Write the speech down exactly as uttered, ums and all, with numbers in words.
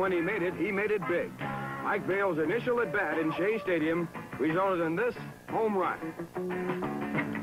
when he made it, he made it big. Mike Vail's initial at-bat in Shea Stadium resulted in this home run.